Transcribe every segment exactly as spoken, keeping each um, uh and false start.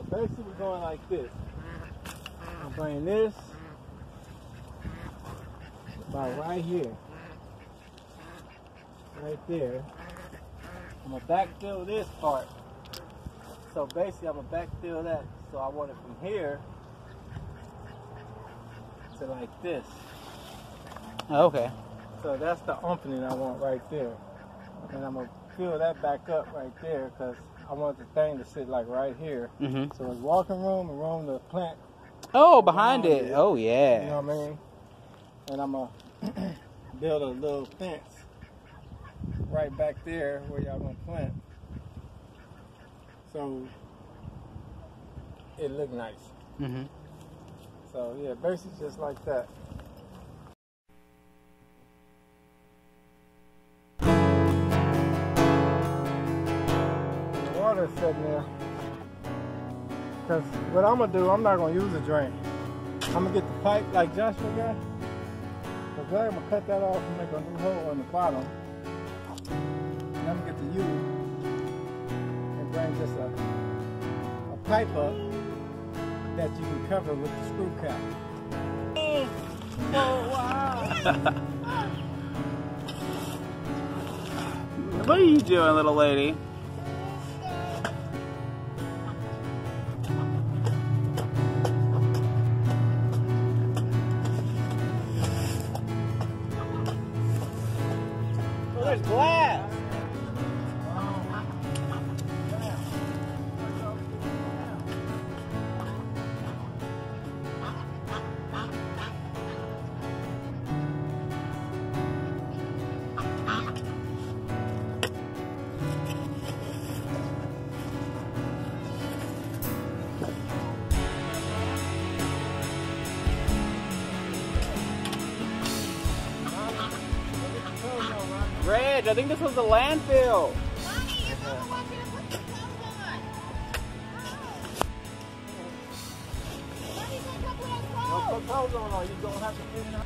basically we're going like this. I'm bringing this about right here. Right there. I'm gonna backfill this part. So basically I'm gonna backfill that. So I want it from here to like this. Okay. So that's the opening I want right there. And I'm gonna fill that back up right there because I want the thing to sit like right here. Mm-hmm. So it's walking room and room to plant. Oh, behind it. it. Oh, yeah. You know what I mean? And I'm gonna build a little fence right back there where y'all gonna plant. So it look nice. Mm-hmm. So yeah, basically just like that. The water's sitting there. Cause what I'm gonna do, I'm not gonna use a drain. I'm gonna get the pipe like Joshua got. Cause then I'm gonna cut that off and make a new hole on the bottom. And I'm gonna get the U and bring just a, a pipe up that you can cover with the screw cap. Oh, wow. What are you doing, little lady? Oh, there's glass. Reg, I think this was the landfill. Mommy, your mama wants you to put your clothes on. Mommy's gonna come put on clothes. Don't put clothes on or you don't have to clean it up.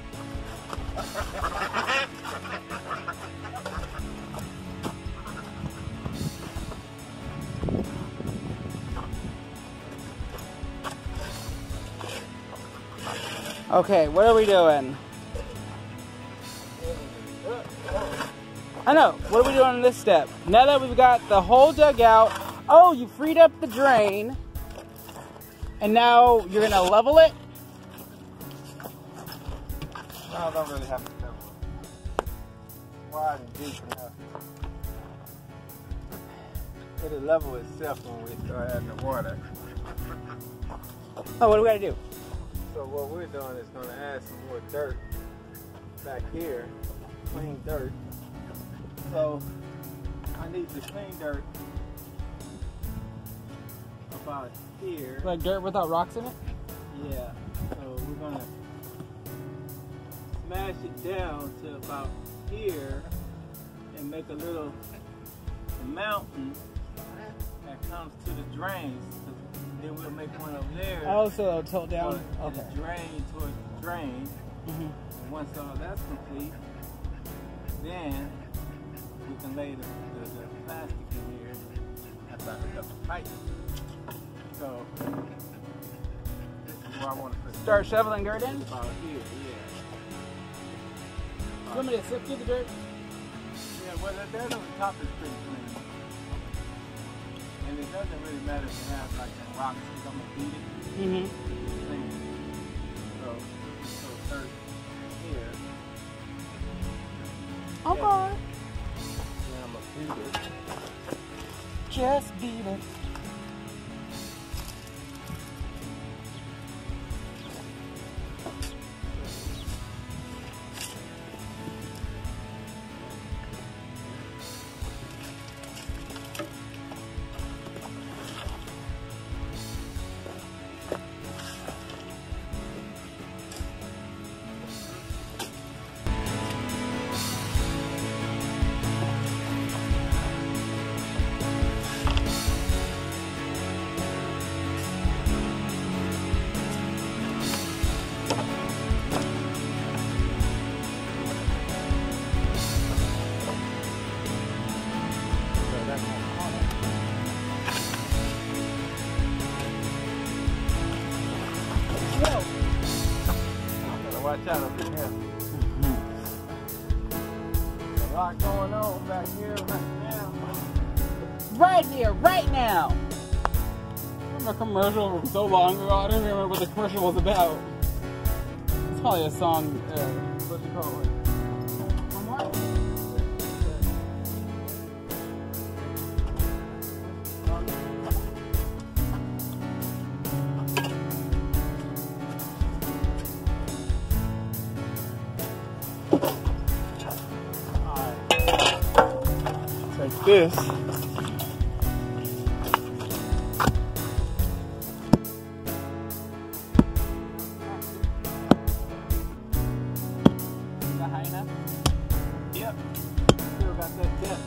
Okay, what are we doing? I know. What are we doing in this step? Now that we've got the hole dug out, oh, you freed up the drain, and now you're gonna level it? No, I don't really have to go wide and deep enough. It'll level itself when we start adding the water. Oh, what do we gotta do? So what we're doing is going to add some more dirt back here, clean dirt. So I need the clean dirt about here. Like dirt without rocks in it? Yeah. So we're going to smash it down to about here and make a little mountain that comes to the drains. Then we'll make one over there. Oh, so it'll tilt down? Okay. Okay. Drain towards the drain. Mm-hmm. And once all that's complete, then we can lay the, the, the plastic in here about the pipe. So this is where I want to put. Start shoveling dirt in? About here, yeah. You want me to sift through the dirt? Yeah, well, that dirt on the top is pretty clean. And it doesn't really matter if it has like some rocks because I'm gonna beat it. Mm-hmm. It's clean. So, so dirt here. Okay. Then I'm gonna beat it. Just beat it. watch out up in here. A lot going on back here right now. Right here, right now. I remember a commercial from so long ago. I don't even remember what the commercial was about. It's probably a song. Uh, what do you call it? From what? Like this. Is that high enough? Yep. Still got that depth.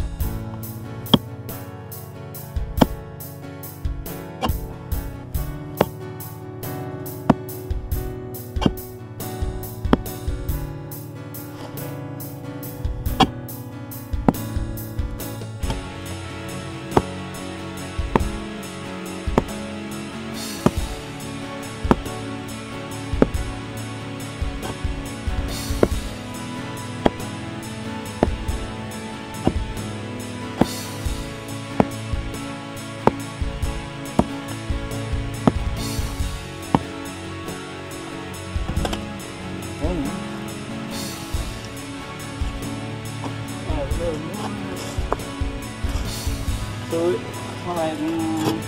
So, it, alright, mm,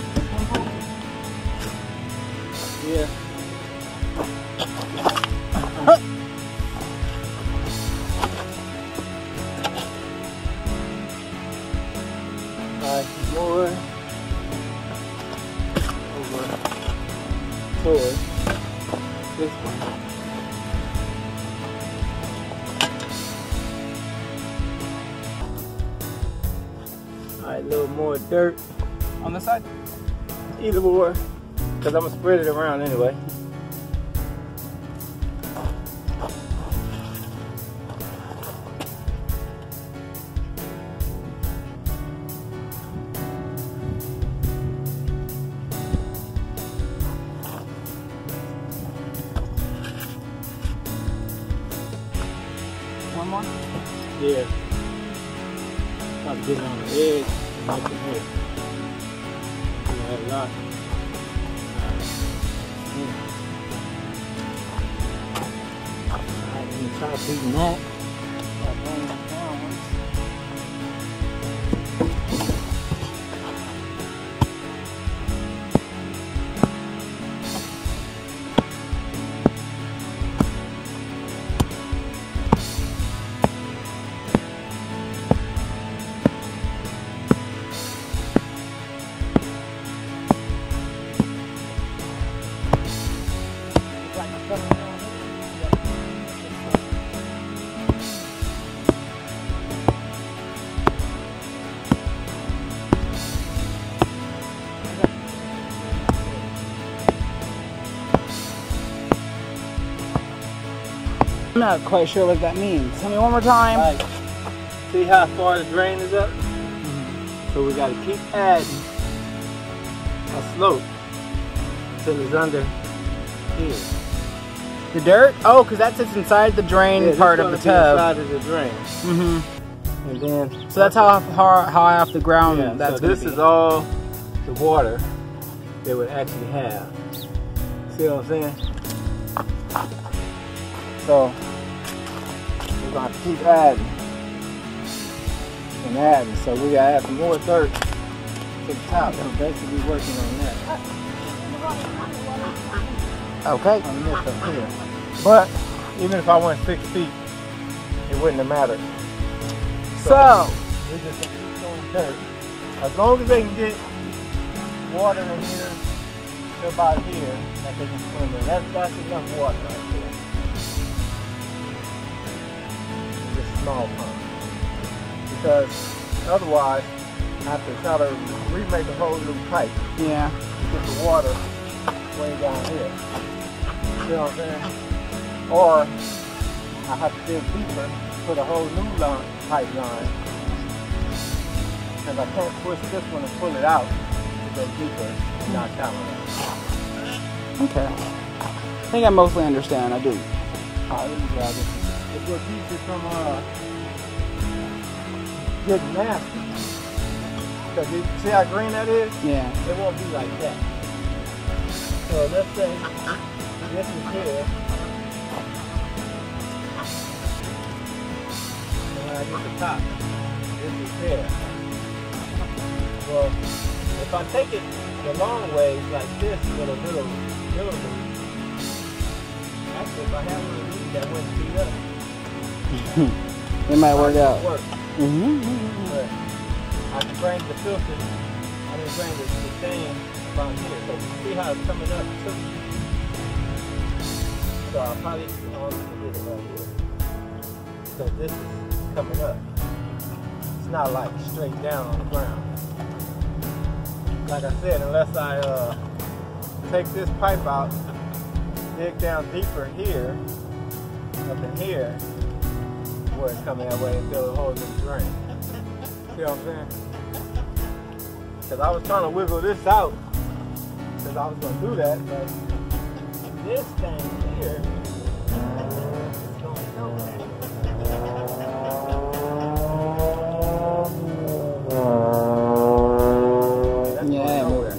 yeah. Alright, more over towards this one. Alright, a little more dirt On this side? either or, because I'm gonna spread it around anyway. One more? Yeah. Try to get it on the edge and make it hit. Yeah, a lot. Alright, let me try beating that. Try bringing that down. I'm not quite sure what that means. Tell me one more time. Like, see how far the drain is up? Mm-hmm. So we got to keep adding a slope until it's under here. The dirt? Oh, because that sits inside the drain Yeah, part of the tub. Inside of the drain. Mm-hmm. And then, So that's how how high off the ground yeah, that's so gonna this be. is all the water they would actually have. See what I'm saying? So we're gonna keep adding and adding. So we gotta add some more dirt to the top. We're basically working on that. Okay. On this up here. But even if I went six feet, it wouldn't have mattered. So, We just keep throwing dirt. As long as they can get water in here to about here, that they can swim in. That's, that's enough water right there. Just small pond. Because otherwise, I have to try to remake a whole new pipe yeah. to get the water way down here. See what I'm saying? Or I have to dig deeper, put a whole new line, pipeline. Because I can't push this one and pull it out to go deeper and not that one. Okay. I think I mostly understand. I do. Oh, this is right. It will keep you from uh, getting nasty. Because you see how green that is? Yeah. It won't be like that. So let's say this is here. And when I get the top, this is here. Well, if I take it the long ways like this with a little, little bit, actually if I have one of these that wouldn't speed up, It might work out. Work. Mm-hmm. But I can bring the filter, I can bring the, the thing from here. So you see how it's coming up too? So I'll probably only get it right here. So this is coming up. It's not like straight down on the ground. Like I said, unless I uh, take this pipe out, dig down deeper here, up in here, where it's coming that way until it holds in the drain. See what I'm saying? Because I was trying to wiggle this out, because I was going to do that, but this thing here is going nowhere. Yeah, nowhere.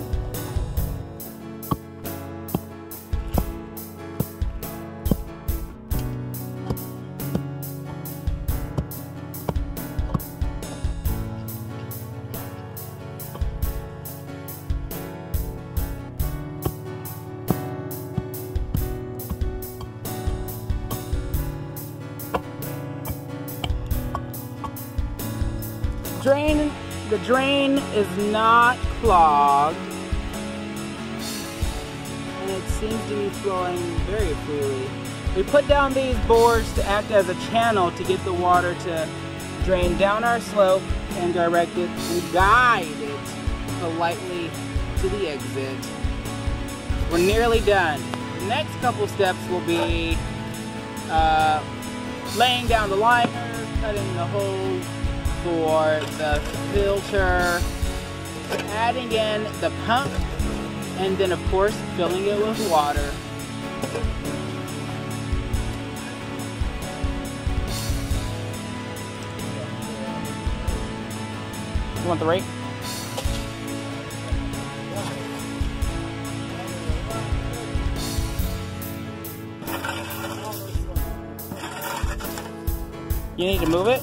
Drain, the drain is not clogged, and it seems to be flowing very freely. We put down these boards to act as a channel to get the water to drain down our slope and direct it and guide it politely to the exit. We're nearly done. The next couple steps will be uh, laying down the liner, cutting the hose for the filter, adding in the pump, and then of course filling it with water. You want the rake? You need to move it?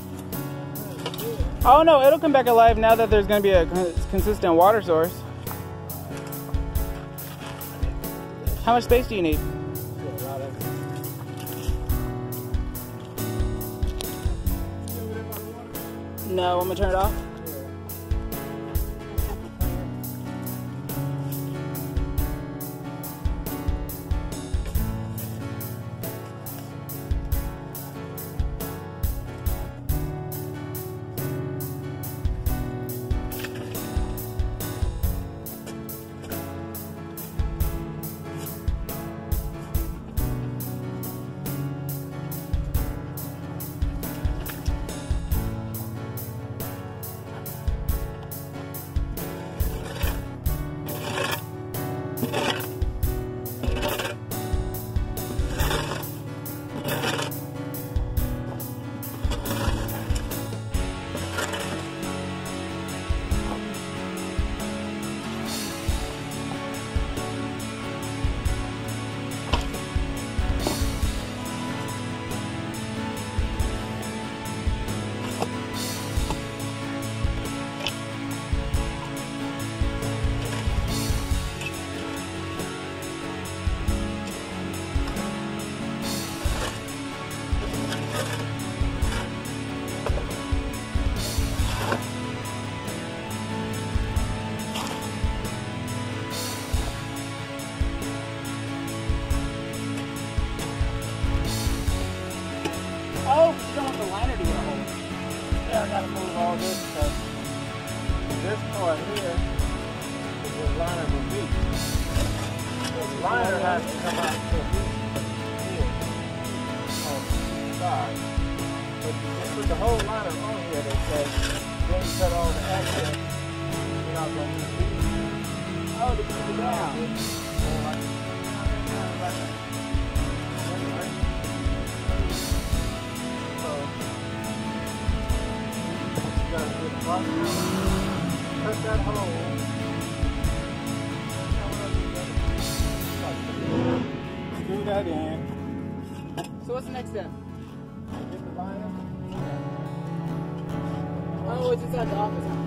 Oh no, it'll come back alive now that there's going to be a consistent water source. How much space do you need? No, I'm going to turn it off. Oh, you don't want the liner to get a hole. Yeah, I gotta move all this stuff. This part here is where the liner will be. The liner has to come out to here on the side. But you just put the whole liner on here, they say, then you cut all the access. You're not gonna use these. Oh, to keep it down. So like, like that. this right here. Cut that hole. Screw that in. So what's the next step? Get the liner. Oh, it's inside the office.